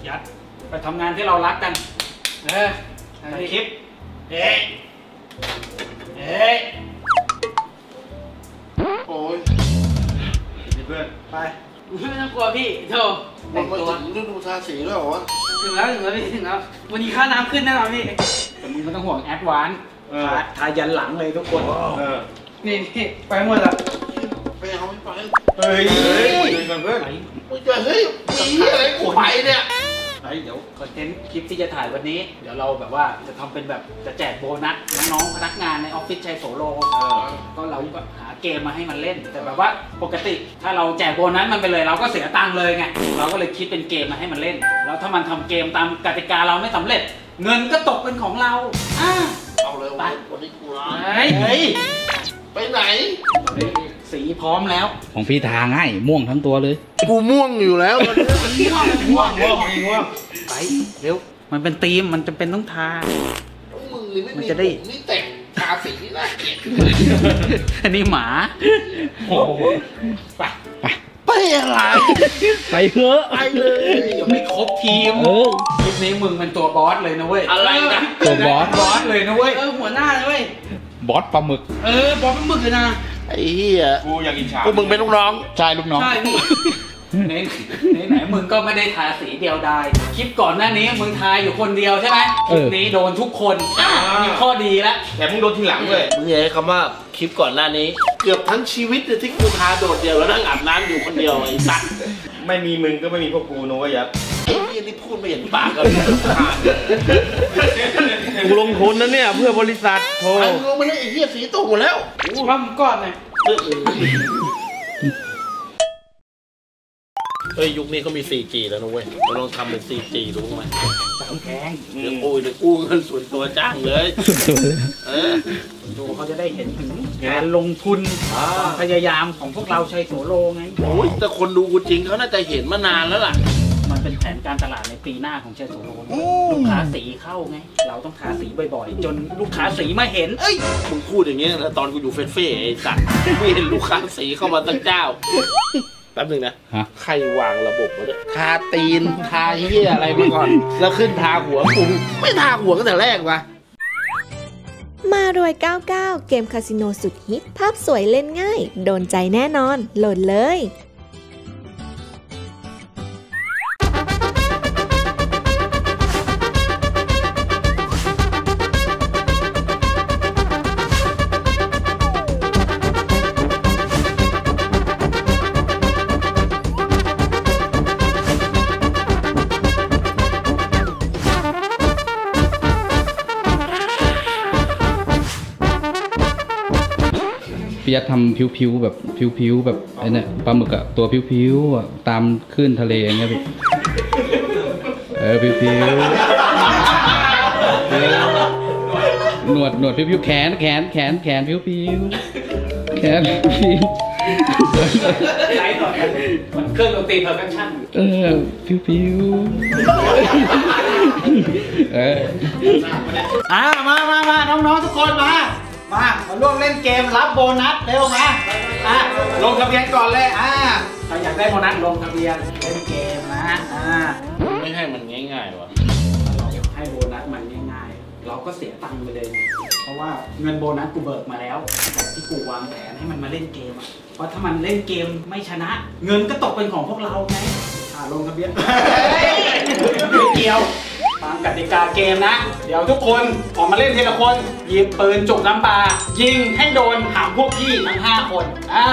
ยัดไปทำงานที่เรารักกันถ่ายคลิปเฮ้ยโอ้ยเพื่อนไปไม่ต้องกลัวพี่โธ่แต่งตัวฤดูทาสีแล้วเหรอวะถึงแล้วพี่ถึงแล้ววันนี้ค่าน้ำขึ้นแน่นอนพี่แต่มึงไม่ต้องห่วงแอดวานซ์ทายันหลังเลยทุกคนนี่ไปหมดละไปเอาไม่ไปเฮ้ยเพื่อนเฮ้ยมีอะไรกูไปเนี่ยเดี๋ยวคอนเทนต์คลิปที่จะถ่ายวันนี้เดี๋ยวเราแบบว่าจะทำเป็นแบบจะแจกโบนัสน้องๆพนักงานในออฟฟิศชัยโสโลก็เราก็หาเกมมาให้มันเล่นแต่แบบว่าปกติถ้าเราแจกโบนัสมันไปเลยเราก็เสียตังค์เลยไงเราก็เลยคิดเป็นเกมมาให้มันเล่นแล้วถ้ามันทำเกมตามกติกาเราไม่สำเร็จเงินก็ตกเป็นของเราเอาเลยไปวันนี้กูร้ายไปไหนสีพร้อมแล้วของพี่ทาง่ายม่วงทั้งตัวเลยกูม่วงอยู่แล้วม่วงไปเร็วมันเป็นธีมมันจำเป็นต้องทามันจะได้นี่แต่งทาสีน่าเกลียดอันนี้หมาไปอะไรไปเถอะไปเลยยังไม่ครบทีมคลิปนี้มึงเป็นตัวบอสเลยนะเว้ยอะไรนะตัวบอสเลยนะเว้ยหัวหน้าเลยเว้ยบอสปลาหมึกบอสปลาหมึกเลยนะไอ้เหี้ยกูอยากอิจฉาพวกมึงเป็นลูกน้องใช่ลูกน้องใช่พี่ไหนมึงก็ไม่ได้ทาสีเดียวดายคลิปก่อนหน้านี้มึงทาอยู่คนเดียวใช่ไหมคลิปนี้โดนทุกคนมีข้อดีแล้วแต่มึงโดนทีหลังเลยมึงอย่าใช้คำว่าคลิปก่อนหน้านี้เกือบทั้งชีวิตที่กูทาโดดเดียวแล้วนั่งอาบน้ำอยู่คนเดียวไอ้สัตว์ไม่มีมึงก็ไม่มีพวกกูนะวะยับไอ้เหี้ยนี่พูดไม่เห็นปากเลยกูลงทุนนะเนี่ยเพื่อบริษัทโธ่ไอ้ลงมาเลยไอ้เหี้ยสีตกหมดแล้วทำก่อนไงเฮ้ยยุคนี้เขามี 4G แล้วนะเว้ยเราลองทำเป็น 4G รู้ไหมแพงเดี๋ยวกู้เงินส่วนตัวจ้างเลยดูเขาจะได้เห็นถึงการลงทุนพยายามของพวกเราชัยโสโลไงโอ้ยแต่คนดูกูจริงเขาน่าจะเห็นมานานแล้วล่ะมันเป็นแผนการตลาดในปีหน้าของชัยโสโลลูกค้าสีเข้าไงเราต้องทาสีบ่อยๆจนลูกค้าสีมาเห็นเอ้ยมึงพูดอย่างเงี้ยตอนกูอยู่เฟสไอ้สัตว์ไม่เห็นลูกค้าสีเข้ามาตั้งเจ้าแป๊บนึงนะใครวางระบบมาเนี่ยทาตีนทาเหี้ยอะไรมาก่อนแล้วขึ้นทาหัวกูไม่ทาหัวตั้งแต่แรกวะมารวย99เกมคาสิโนสุดฮิตภาพสวยเล่นง่ายโดนใจแน่นอนโหลดเลยพี่ยัดทำผิวแบบผิวแบบไอ้เนี่ยปลาหมึกอะตัวผิวอะตามคลื่นทะเลอย่างเงี้ยพี่ผิวหนวดผิวแขนผิวแขนไลฟ์ต่อกันมันเครื่องดนตรีเพอร์คัชชั่นผิวมาน้องๆทุกคนมาร่วมเล่นเกมรับโบนัสเร็วมาลงทะเบียนก่อนเลยใครอยากได้โบนัสลงทะเบียนเล่นเกมนะไม่ให้มันง่ายๆวะเราให้โบนัสมันง่ายๆเราก็เสียตังค์ไปเลยเพราะว่าเงินโบนัสกูเบิกมาแล้วแต่ที่กูวางแผนให้มันมาเล่นเกมเพราะถ้ามันเล่นเกมไม่ชนะเงินก็ตกเป็นของพวกเราไงลงทะเบียนไม่เกี่ยวตามกติกาเกมนะเดี๋ยวทุกคนออกมาเล่นทีละคนหยิบปืนจุกน้ำปลายิงให้โดนหามพวกพี่ทั้ง5 คน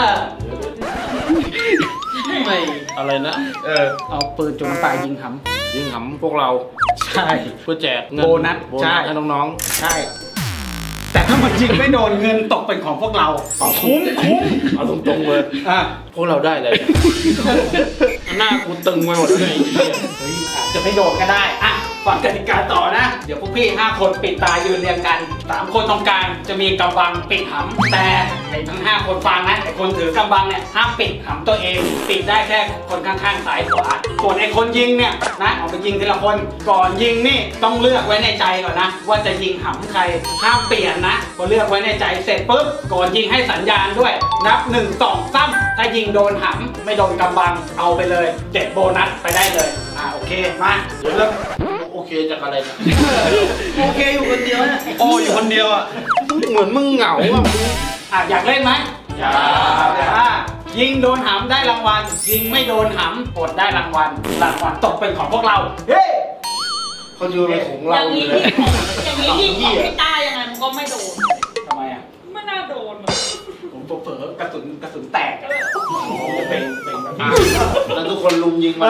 ไม่อะไรนะเอาปืนจุกน้ำปลายิงหำพวกเราใช่เพื่อแจกเงินโบนัสใช่ให้น้องๆใช่แต่ถ้ามันยิงไม่โดนเงินตกเป็นของพวกเราคุ้มเอาตรงๆเลยพวกเราได้เลยหน้ากูตึงไปหมดเลยอาจจะไม่โดนก็ได้ฟังกติกาต่อนะเดี๋ยวพวกพี่5 คนปิดตายืนเรียงกัน3 คนตรงกลางจะมีกำบังปิดหำแต่ในทั้ง5 คนฟังนะไอ้คนถือกำบังเนี่ยห้ามปิดหำตัวเองปิดได้แค่คนข้างๆซ้ายขวาส่วนไอ้คนยิงเนี่ยนะเอาไปยิงทีละคนก่อนยิงนี่ต้องเลือกไว้ในใจก่อนนะว่าจะยิงหำใครห้ามเปลี่ยนนะพอเลือกไว้ในใจเสร็จปุ๊บก่อนยิงให้สัญญาณด้วยนับ1 2 3ถ้าถ้ายิงโดนหำไม่โดนกำบังเอาไปเลย7โบนัสไปได้เลยโอเคมาเดี๋ยวเริ่มโอเคจากอะไรนะโอเคอยู่คนเดียวนะโอ้อยู่คนเดียวอ่ะเหมือนมึงเหงาอ่ะอยากเล่นไหมอยากยิงโดนหำได้รางวัลยิงไม่โดนหำอดได้รางวัลตกเป็นของพวกเราเฮ้เขาอยู่ในของอเราย่างนี้เลยที่ของพี่ตายังไงมันก็ไม่โดนทำไมอ่ะไม่น่าโดนผมเผลอๆกระสุนแตกจะเป็นแบบนี้แล้วทุกคนลุมยิงมา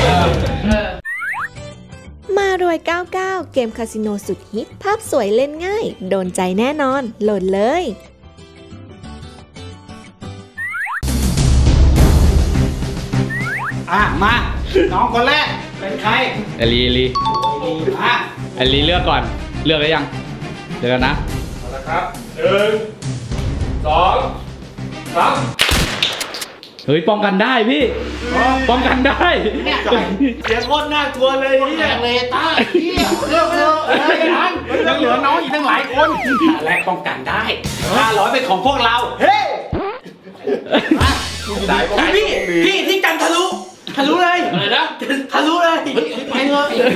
มารวย 99 เกมคาสิโนสุดฮิตภาพสวยเล่นง่าย โดนใจแน่นอน โหลดเลยมาน้องคนแรกเป็นใครไอลีมาไอลีเลือกก่อนเลือกได้ยังเลือกแล้วนะเอาละครับ1 2 3 เฮ้ยป้องกันได้พี่ป้องกันได้เสียงโคตรน่ากลัวเลยแรงเลยตาเลิกยังเหลือน้องอีกตั้งหลายคนแรกป้องกันได้500เป็นของพวกเราเฮ้พี่ที่กันทะลุเลยอะไรนะทะลุเลยไปเลย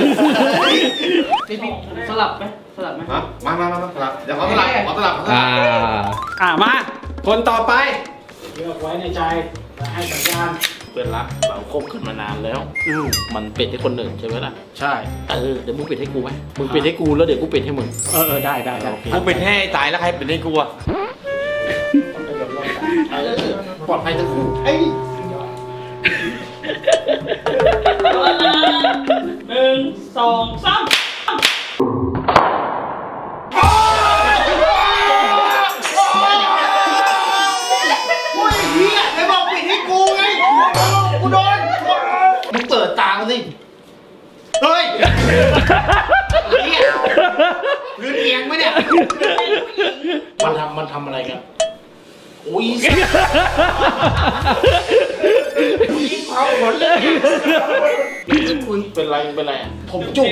สลับไหมมาสลับเดี๋ยวเขาสลับมาคนต่อไปเลือกไว้ในใจให้สัญญาณเป็นรักเราคบกันมานานแล้วมันเป็นให้คนหนึ่งใช่ไหมล่ะใช่เดี๋ยวมึงปิดให้กูไหมมึงปิดให้กูแล้วเดี๋ยวกูปิดให้มึงได้กูเป็นให้ตายแล้วใครเป็นให้กูอ่ะปลอดภัยทั้งคู่ 1 2 3 ไม่บอกปิดให้กูไงกูโดนมึงเปิดตาสิเฮ้ยพื้นเอียงไหมเนี่ยมันทำอะไรกันโอ้ยยิงเผาหมดเลยคุณเป็นไรผมจุก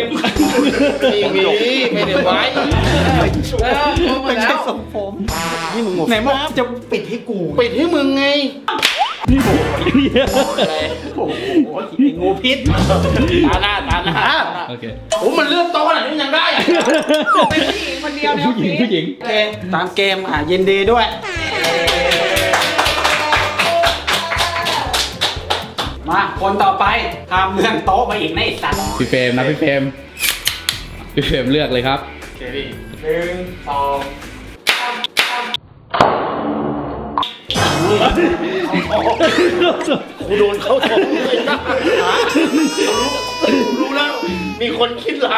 ไม่ได้ไว้ไม่ใช่ทรงผมนี่มึงไหนบอกจะปิดให้กูปิดให้มึงไงโอ้โหงูพิษตาหน้าโอเคโอ้มันเลื่อนโตขนาดนี้ยังได้อะเป็นผู้หญิงคนเดียวในออฟฟิศผู้หญิงโอเคตามเกมยินดีด้วยมาคนต่อไปทำเรื่องโต๊ะมาอีกนะไอ้สัตว์พี่เฟรมนะพี่เฟรมเลือกเลยครับโอเคพี่1 2 กูโดนเขาถมเลยนะรู้แล้วมีคนคิดร้าย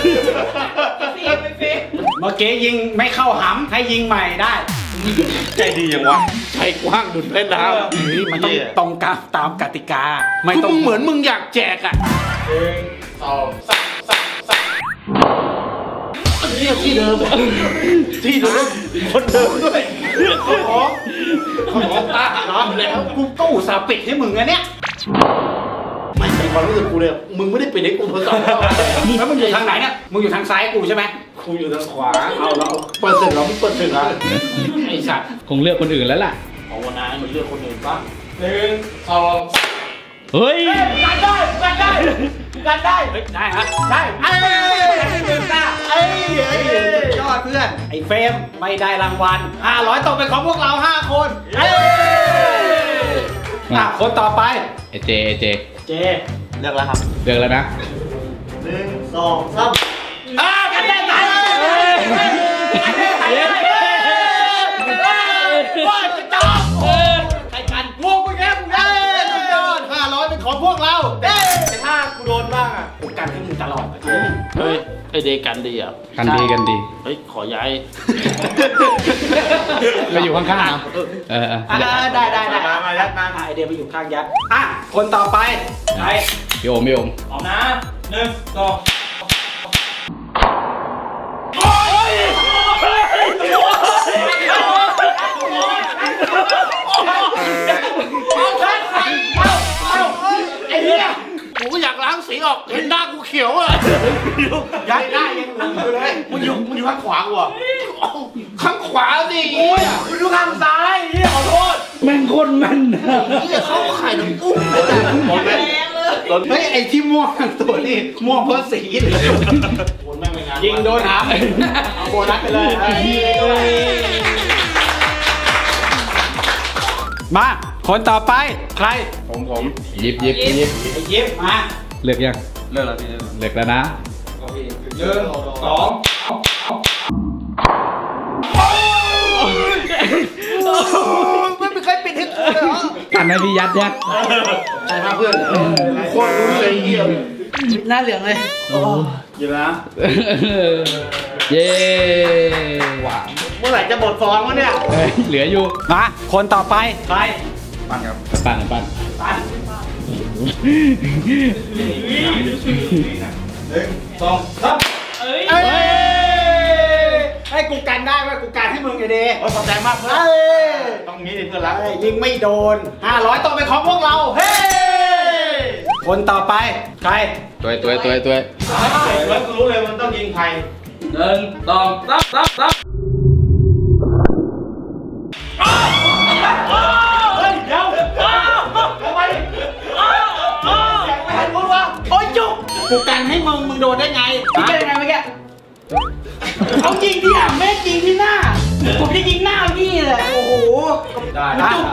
เมื่อกี้ยิงไม่เข้าหำให้ยิงใหม่ได้ใจดีอย่างวะใจกว้างดุจเพชรน้ำนี่มันต้องตรงตามกติกาไม่คือต้องมึงเหมือนมึงอยากแจกอ่ะ 1 2 เนี่ยที่เดิมคนเดิมด้วยของตาน้ำแล้วกูก็อุตส่าห์ปิดให้มึงนะเนี่ยไม่เป็นความรู้สึกกูเลยมึงไม่ได้เป็นให้กูทดสอบแล้วมึงอยู่ทางไหนเนี่ยมึงอยู่ทางซ้ายกูใช่ไหมกูอยู่ทางขวาเอาเราเปิดศึกเราไม่เปิดศึกอ่ะไอ้สัตว์คงเลือกคนอื่นแล้วล่ะของวันนั้นมันเลือกคนอื่นบ้าง 1 2 เฮ้ยกันได้ได้ฮะได้ยอดเพื่อนไอ้เฟรมไม่ได้รางวัล500ตกเป็นของพวกเรา5คนคนต่อไปไอเจเจเลือกแล้วครับเลือกแล้วนะ 1 2 3 กันได้กันว่าจะจบใครกันงงไปแค่มึงได้ยอด500เป็นของพวกเราแต่ถ้ากูโดนบ้างอ่ะกูกันให้มึงตลอดเฮ้ยไอเดย์กันดีอ่ะกันดีเฮ้ยขอย้ายไปอยู่ข้างๆนะได้มายัดมาไอเดียไปอยู่ข้างยัดคนต่อไปใครพี่โอมออกนะ1 2 ไอ้เนี่ยกูก็อยากล้างสีออกเห็นหน้ากูเขียวอ่ะย้ายได้ยังเหลืออยู่เลยมึงอยู่ข้างขวากูอ่ะข้างขวาสิคุณดูข้างซ้ายนี่ขอโทษแม่งโคตรแม่นนะนี่เขาขายน้ำกุ้งเลยนะหมดไหมเฮ้ยไอ้ที่ม่วงตัวนี่ม่วงเพราะสีเลยคนแม่งไม่งานยิงโดนหามเอาโบนัสไปเลยมาคนต่อไปใครผมหยิบหยิบหยิบไอ้ยิบมาเลือกยังเลิกแล้วพี่เลือกแล้วนะ 1 2ไม่มีใครปิดให้กูเลยเหรอกันให้พี่ยัดยัดใช่ครับเพื่อนโคตรรู้เลยเหี้ยหน้าเหลืองเลยอยู่นะเย้เมื่อไหร่จะหมดฟองวะเนี่ยเฮ้ยเหลืออยู่มาคนต่อไปใครปั้นปั้นเอ้ยเอ้ยให้กูกันได้ไหมกูกันให้มึงไอเดย์โอ้ยขอบใจมากเพื่อนเอ้ยต้องงี้ดิเพื่อนรักยิงไม่โดน500ต้องเป็นของพวกเราเฮ้คนต่อไปใครตัวแล้วกูรู้เลยมันต้องยิงใคร 1 2 3 เฮ้ยเดี๋ยวทำไมไม่ทันพูดวะโอ้ยจุกกูกันให้มึงโดนได้ไงพี่เป็นยังไงเมื่อกี้เขายิงที่อ่ะแม่ยิงที่หน้าผมจะยิงหน้าพี่แหละโอ้โหได้จุก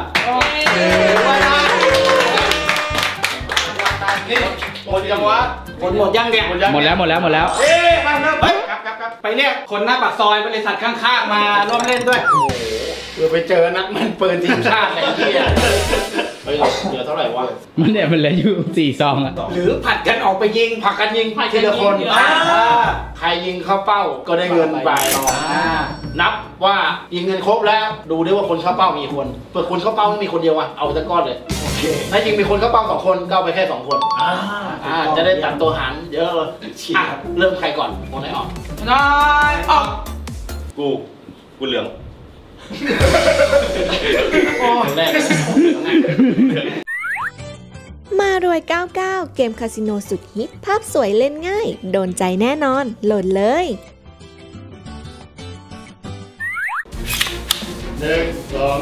นี่หมดยังวะคนหมดยังเนี่ยหมดแล้วเอ๊ะมาเริ่มครับไปเรียกคนหน้าปากซอยบริษัทข้างๆมาร่วมเล่นด้วยเพื่อไปเจอนักมันปืนทีมชาติอะไรเงี้ยเฮ้ยเหลือเท่าไหร่วะมันเนี่ยมันเหลืออยู่4 ซองอะหรือผัดกันออกไปยิงผักกันยิงทีละคน ใครยิงเข้าเป้าก็ได้เงินไป นับว่ายิงเงินครบแล้วดูด้วยว่าคนเข้าเป้ามีคนเปิดคนเข้าเป้าไม่มีคนเดียวอ่ะเอาไปทั้งก้อนเลยถ้ายิงมีคนเข้าเป้า2 คนก็เอาไปแค่2 คนจะได้ตัดตัวหารเยอะเลยเริ่มใครก่อนคนไหนออกน้อยออกกูเหลืองแรกมารวย 99 เกมคาสิโนสุดฮิตภาพสวยเล่นง่าย โดนใจแน่นอน โหลดเลย 1 2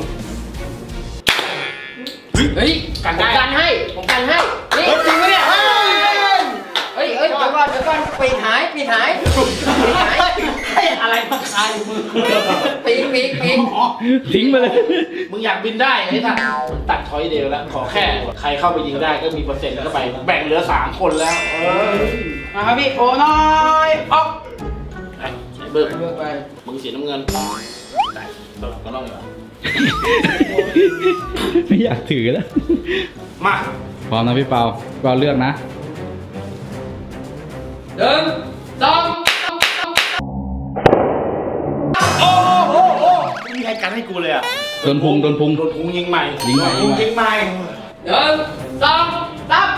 เฮ้ยกันได้ผมกันให้นี่จริงไหมเนี่ยเฮ้ยเดี๋ยวก่อนปีหายให้อะไรมาคายมือปีกทิ้งไปเลยมึงอยากบินได้ไอ้ท่านตัดช้อยเดียวแล้วขอแค่ใครเข้าไปยิงได้ก็มีเปอร์เซ็นต์เข้าไปแบ่งเหลือ3 คนแล้วมาครับพี่โอ้น้อยออกไอ้เบิร์ไปมึงสีน้ำเงินได้ตลอดก็ต้องอยู่ไม่อยากถือแล้วมาพร้อมนะพี่เปาเลือกนะ 1 2 ไม่มีใครกันให้กูเลยอ่ะโดนพุงโดนพุงยิงใหม่ยิงใหม่ยิงใหม่ 1 2 3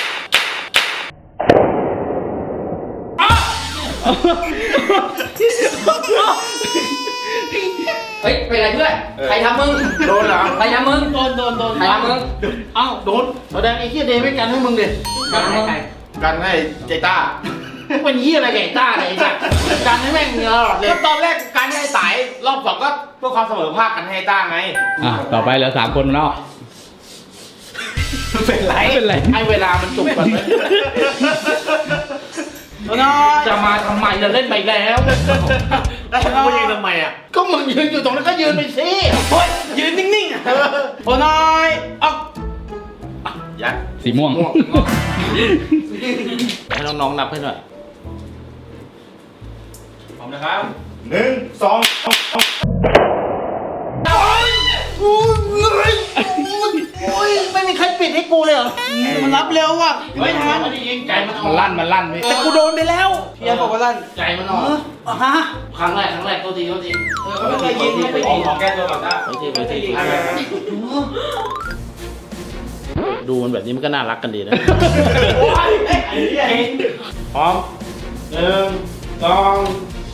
เฮ้ยเป็นไรเพื่อนใครทำมึงโดนเหรอใครทำมึงโดนใครทำมึงเอ้าโดนแสดงไอ้เหี้ยเดย์ไม่กันให้มึงดิกันให้ใครกันให้เจต้าเป็นเหี้ยอะไรกับไอ้ต้าเนี่ยไอ้สัสกันให้แม่งเงาหลอดเลยก็ตอนแรกกันให้สายรอบ2ก็เพื่อความเสมอภาคกันให้ต้าไงอ่ะต่อไปเหลือ3 คนแล้วเป็นไรไม่เป็นไรให้เวลามันจุกกันเลยโอ้น้อยจะมาทำไมจะเล่นไปแล้วแล้วมึงยืนทำไมอ่ะก็มึงยืนอยู่ตรงนั้นก็ยืนไปสิโอ้ยยืนนิ่งๆโอ้น้อยออกยัดสีม่วงให้น้องๆนับให้หน่อยพร้อมนะครับ 1 2 ไม่มีใครปิดให้กูเลยเหรอมันรับเร็วว่ะไม่ทันมันยิงใจมันอมัอน กลั่นพี่แต่กูโดนไปแล้วพี่ยันบอกว่าลั่นใจมันออกฮะครั้งแรกโทษทีไม่เคยยิงไม่เคยยิงขอแก้ตัวก่อนนะไปทีดูมันแบบนี้มันก็น่ารักกันดีนะโอ้ยไอ้เหี้ยพร้อม 1 2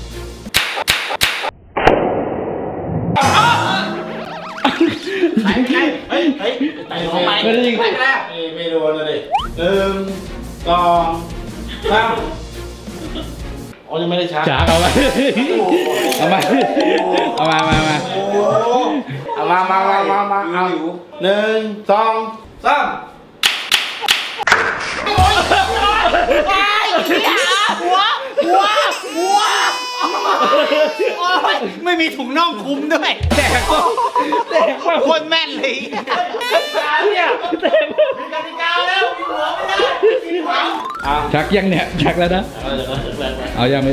ใครเฮ้ยไต่ลงไปไม่ได้ยิงไปแล้วไม่โดนเลย1 2 3 อ๋อยังไม่ได้ชักจากเอาไปเอามาเอามามามาเอามาเอา1 2 3 ไม่มีถุงน่องคลุมด้วยแต่คนแม่นเลยชักยังเนี่ยชักแล้วนะเอายังไม่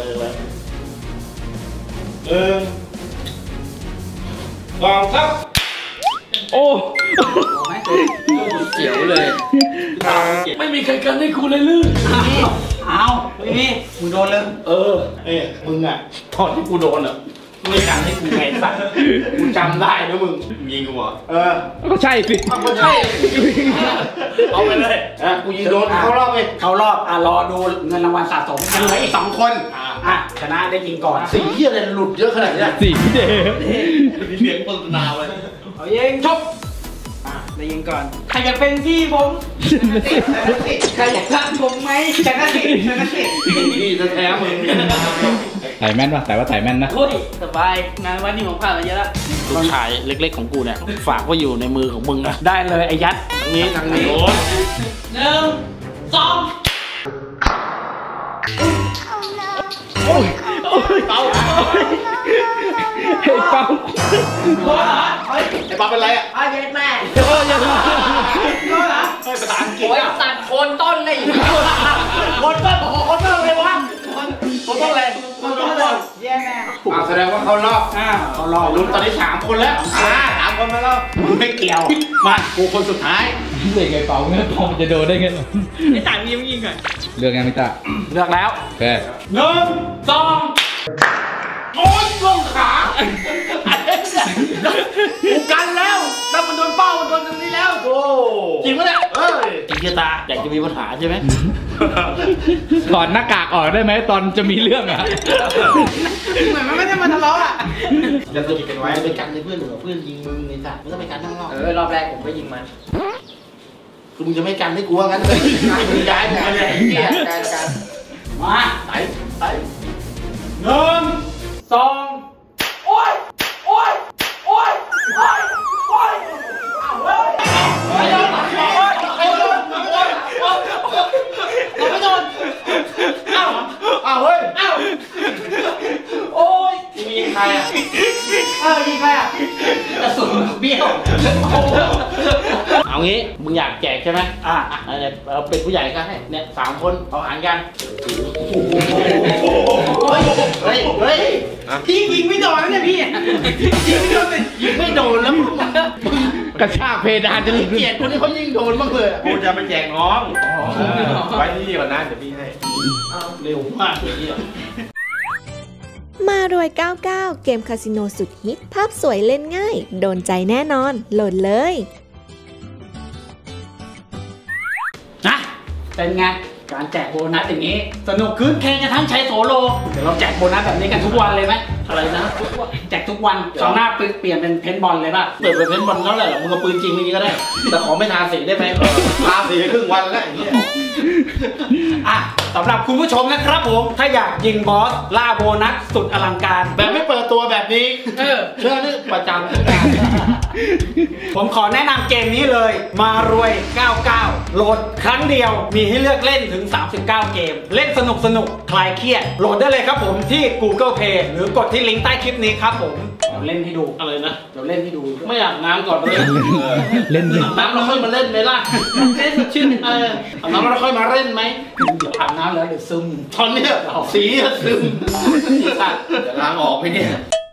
2 3 โอ้เสียวเลยไม่มีใครกันให้กูเลยลื่นเอาไม่มีมึงโดนเลยมึงอ่ะตอนที่กูโดนอ่ะไม่กันให้กูไงสักกูจำได้นะมึงยิงกูเหรอก็ใช่สิก็ใช่เอาไปเลยกูยิงโดนเข้ารอบไปเขารอบรอดูเงินรางวัลสะสมยังเหลืออีก2 คนชนะได้ยิงก่อนสีเหี้ยอะไรหลุดเยอะขนาดนี้สีเดเสียงโฆษณาไว้เอายิงชกได้ยิงก่อนใครอยากเป็นพี่ผมใครอยากรักผมไหมชนะสิชนะสินี่แท้ๆมึงไต่แม่นป่ะแต่ว่าไต่แม่นนะโอ้ยสบายงานวันนี้ผมผ่านมาเยอะแล้วลูกชายเล็กๆของกูเนี่ยฝากไว้อยู่ในมือของมึงนะได้เลยไอ้ยัดทางนี้ 1 2 เฮ้ยเป้าไอ้ป๊าเป็นไรอ่ะอ้าวเย็ดแม่ภาษาอังกฤษโอ้ยอ่ะตัดโคนต้นเลยคนต้นเลยวะคนต้นอะไรคนต้นเลยแย่แม่แสดงว่าเขารอบเขารอลุ้นตอนนี้3 คนแล้ว3 คนมาแล้วไม่เกี่ยวมากูคนสุดท้ายเด็กไอ้เป้าเงี้ยพอมันจะโดนได้ไงไอ้ต่างยิงก่อนเลือกยังไม่ตาเลือกแล้วโอเค 1 2 โอ๊ยช่วงขากูกันแล้วถ้ามันโดนเป้ามันโดนตรงนี้แล้วโอ้จริงปะเนี่ยจริงตาอยากจะมีปัญหาใช่ไหมถอดหน้ากากออกได้ไหมตอนจะมีเรื่องอ่ะเหมือนมันไม่ได้มาทะเลาะอ่ะจะติดกันไว้ไปกันในเพื่อนหรือเพื่อนยิงมึงในสัตว์ไม่ต้องไปกันทั้งรอบรอบแรกผมก็ยิงมันคือมึงจะไม่กันให้กูว่างั้นมึงย้ายมึงเลยการมาไป 1 2โอ๊ยโอ๊ยโอ๊ยโอ๊ยโอ๊ยไม่โดนไม่โดนอ้าวเฮ้ยอ้าวโอ๊ยมีใครอ่ะยิงใครอ่ะกระสุนเบี้ยวเอางี้มึงอยากแจกใช่ไหมเราเป็นผู้ใหญ่ก็ให้เนี่ย3 คนเอาหารกันเฮ้ยพี่ยิงไม่โดนนะเนี่ยพี่ยิงไม่โดนเลยยิงไม่โดนแล้วมึงกระชากเพดานจะหลุดเกลียดคนที่เขายิงโดนบ้างเลยกูจะไปแจกน้องไว้ที่นี่ก่อนนะเดี๋ยวพี่ให้เร็วมากเลยเนี่ยมารวย 99 เกมคาสิโนสุดฮิตภาพสวยเล่นง่าย โดนใจแน่นอน โหลดเลยนะเป็นไงการแจกโบนัสอย่างนี้สนุกคืนเคงกันทั้งชัยโสโลเดี๋ยวเราแจกโบนัสแบบนี้กันทุกวันเลยไหมอะไรนะแจกทุกวันคราวหน้าเปลี่ยนเป็นเพนบอลเลยป่ะเปิดเป็นเพนบอลแล้วแหละมึงเอาปืนจริงอย่างนี้ก็ได้แต่ขอไม่ทาสีได้ไหมทาสีครึ่งวันแล้วอย่างเงี้ยสำหรับคุณผู้ชมนะครับผมถ้าอยากยิงบอสล่าโบนัสสุดอลังการแบบไม่เปิดตัวแบบนี้เชื่อนี่ประจำทุกอย่างผมขอแนะนำเกมนี้เลยมารวย 99 โหลดครั้งเดียวมีให้เลือกเล่นถึง 39 เกม เล่นสนุกคลายเครียดโหลดได้เลยครับผมที่ Google Play หรือกดที่ลิงก์ใต้คลิปนี้ครับผมเดี๋ยวเล่นให้ดูอะไรนะเดี๋ยวเล่นให้ดูไม่อยากน้ำก่อนเลยเล่นน้ำเราค่อยมาเล่นไหมล่ะเล่นชื่นอาบน้ำเราค่อยมาเล่นไหมเดี๋ยวอาบน้ำแล้วเดี๋ยวซึมตอนนี้สีซึมจะล้างออกไหมเนี่ย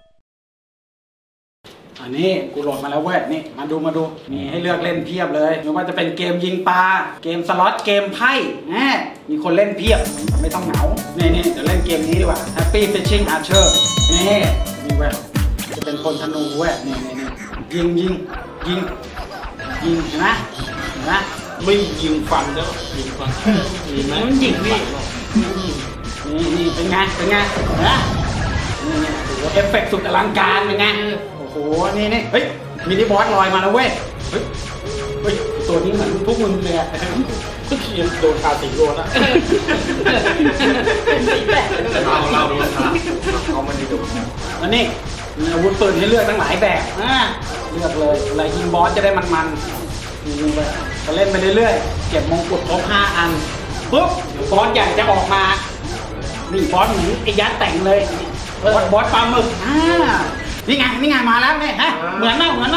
อันนี้กูโหลดมาแล้วเว้ยนี่มาดูมีให้เลือกเล่นเพียบเลยไม่ว่าจะเป็นเกมยิงปลาเกมสล็อตเกมไพ่มีคนเล่นเพียบไม่ต้องเหงานี่เดี๋ยวเล่นเกมนี้ดีกว่า Happy Fishing Archer นี่เว้ยจะเป็นคนธนูเว้ยนี่ยิงเห็นไหมไม่ยิงฟันแล้วยิงฟันมีไหมมันยิงพี่นี่เป็นไงนะนี่โอ้โหเอฟเฟกต์สุดอลังการเป็นไงโอ้โหนี่เฮ้ยมินิบอสลอยมาแล้วเว้ยเฮ้ยตัวนี้เหมือนพวกมึงเลยอะโดนคาสีโดนนะเป็นสีแปดเราโดนทาเขามันดีโดนอันนี้มีอาวุธปืนให้เลือกตั้งหลายแบบเลือกเลยเวลายิงบอสจะได้มันๆยิงไปก็เล่นไปเรื่อยๆเก็บมงกุฎครบ5 อันปุ๊บเดี๋ยวบอสใหญ่จะออกมานี่บอสเหมือนไอ้ยัดแต่งเลยบอสปลาหมึกนี่ไงมาแล้วเนี่ยฮะเหมือนน่ะเหมือน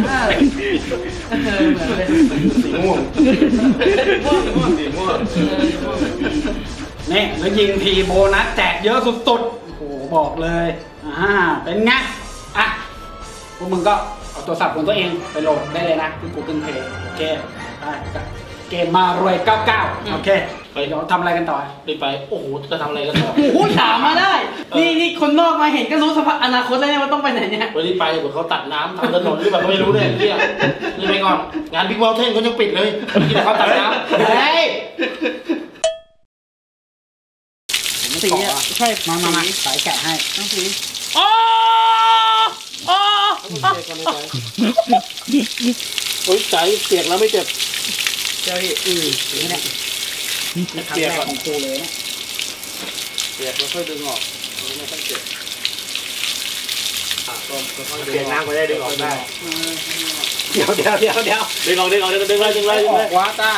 เลยสีม่วงสีม่วงนี่แล้วยิงทีโบนัสแจกเยอะสุดๆโอ้โหบอกเลยเป็นไงอ่ะพวกมึงก็เอาโทรศัพท์ของตัวเองไปโหลดได้เลยนะที่ Google Play โอเคได้เกมมารวย99โอเคเดี๋ยวทำอะไรกันต่อรีบไปโอ้โหจะทำอะไรกันต่อโอ้ถามมาได้ นี่คนนอกมาเห็นก็รู้สภาพอนาคตแล้วเนี่ยว่าต้องไปไหนเนี่ยวันนี้ไปเดี๋ยวเขาตัดน้ำทำถนนหรือแบบไม่รู้เนี่ยเฮียนี่ไปก่อนงานบิ๊กวอลเทนเขายังปิดเลยที่เขาตัดน้ำเฮ้ยสีอ่ะใช่มาสายแกะให้ต้องสีโอ้โอ้ยใจเปียกแล้วไม่เจ็บเจ้าพี่นี่แหละครั้งแรกของกูเลยเนี่ยเปียกแล้วค่อยดึงออกไม่ต้องเจ็บเปลี่ยนน้ำไปได้ดึงออกได้เดี๋ยวดึงออกว้าตา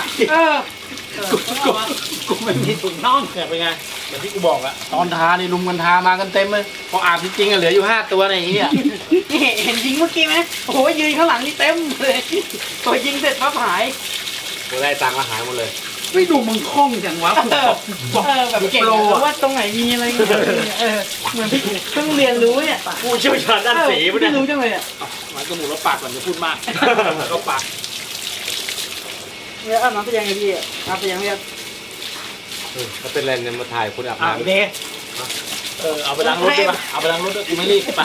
กูไม่มีถุงน่องเนี่ยเป็นไงแบบที่กูบอกอะตอนทานี่ลุมกันทามากันเต็มเลยพออาบจริงๆอะเหลืออยู่5 ตัวในอย่างเงี้ยนี่เห็นยิงเมื่อกี้ไหมโอ้โหยืนข้างหลังนี่เต็มเลยตัวยิงเสร็จปั๊บหายกูได้ตังค์มาหายหมดเลยไม่ดูมึงคล่องจังวะแบบเก่งว่าตรงไหนมีอะไรเหมือนเพิ่งเรียนรู้เนี่ยผู้เชี่ยวชาญด้านสีปะเนี่ยไม่รู้จังเลยอ่ะมันจมูกแล้วปากก่อนจะพูดมากก็ปากเนี่ยอาบน้ำไปยังไงพี่อาบไปยังไงถ้าเป็นอะไรเนี่ยมาถ่ายคุณอาบอ่ะน้ำเดเอาไปล้างรถด้วยป่ะเอาไปล้างรถด้วยกูไม่รีบไป